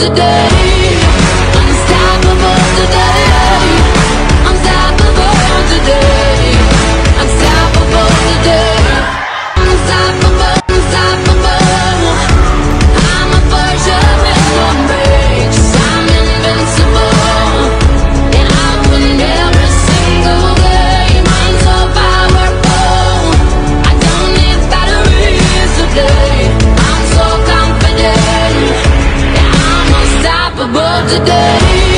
today. Unstoppable today. Unstoppable today. Unstoppable today. Unstoppable, unstoppable. I'm a fortune with no breaks. I'm invincible, and I win every single game. I'm so powerful, I don't need batteries today. I'm so confident, yeah, I'm unstoppable today.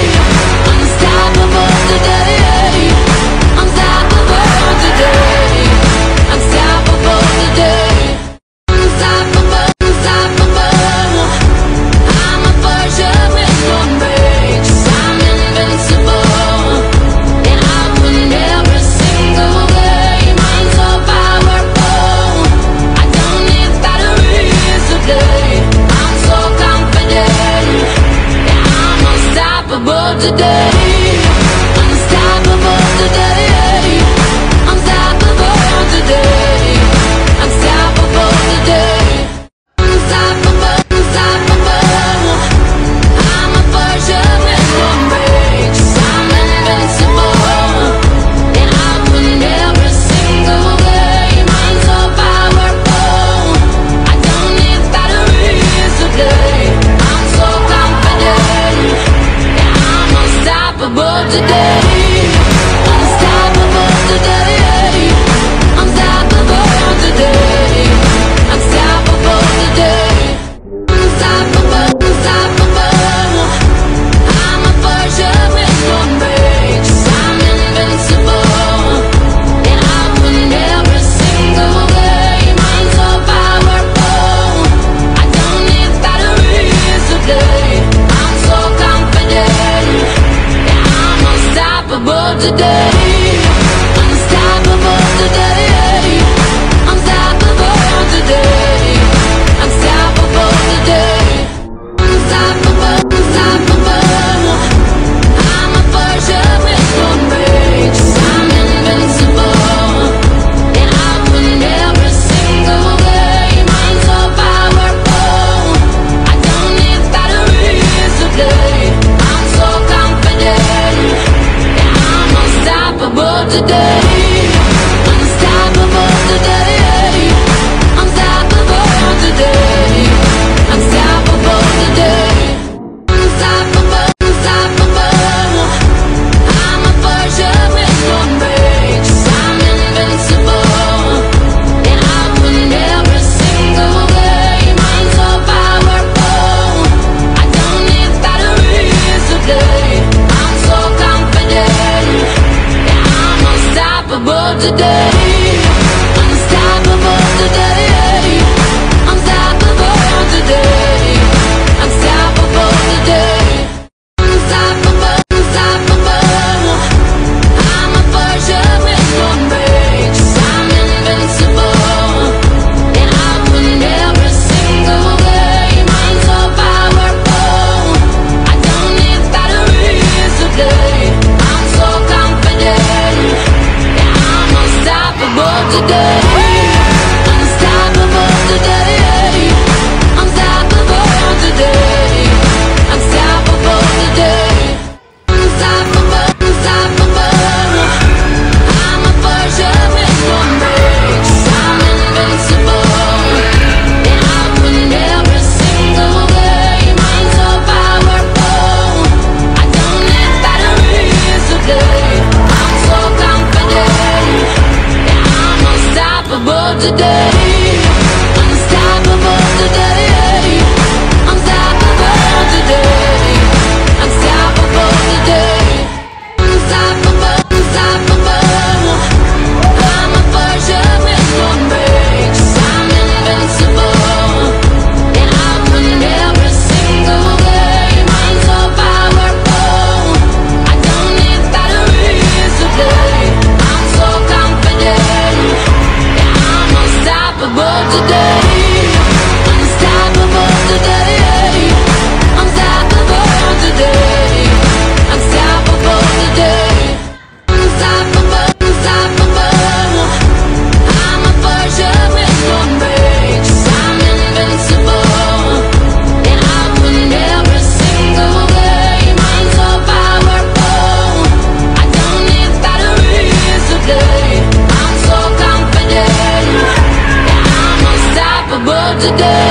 Unstoppable today. Unstoppable today. Unstoppable today. Unstoppable, unstoppable. I'm a fortune with no breaks. I'm invincible, and I win every single game. I'm so powerful, I don't need batteries today. I'm so confident, yeah, I'm unstoppable today. Unstoppable today. Unstoppable today. Unstoppable today. Unstoppable, unstoppable. I'm a fortune with no breaks. I'm invincible, and I win every single game. I'm so powerful, I don't need batteries today. I'm so confident, yeah, I'm unstoppable today. Unstoppable today. Unstoppable today. Unstoppable today. Unstoppable, unstoppable. I'm a fortune with no breaks. I'm invincible, and I win every single game. I'm so powerful, I don't need batteries today. I'm so confident, yeah, I'm unstoppable today. Unstoppable today. Unstoppable today. Unstoppable today. Unstoppable, unstoppable. I'm a fortune with no breaks. I'm invincible, and I win every single game. I'm so powerful, I don't need batteries today. I'm so confident, yeah, I'm unstoppable today. Unstoppable today. Unstoppable today. Unstoppable today. Unstoppable, unstoppable. I'm a fortune with no breaks. I'm invincible, and I win every single game. I'm so powerful, I don't need batteries today. I'm so confident, yeah, I'm unstoppable today. Unstoppable today. Unstoppable today. Unstoppable today. Unstoppable, unstoppable. I'm a fortune with no breaks. I'm invincible, and I win every single game. I'm so powerful, I don't need batteries today. I'm so confident, yeah, I'm unstoppable today. Unstoppable today. Unstoppable today. Unstoppable today. Unstoppable, unstoppable. I'm a fortune with no breaks. I'm invincible, and I win every single game. I'm so powerful, I don't need batteries today. I'm so confident, yeah, I'm unstoppable today. Unstoppable today. Unstoppable today. Unstoppable today. Unstoppable, unstoppable. I'm a fortune with no breaks. I'm invincible, and I win every single game. I'm so powerful, I don't need batteries today. I'm so confident, yeah, I'm unstoppable. today.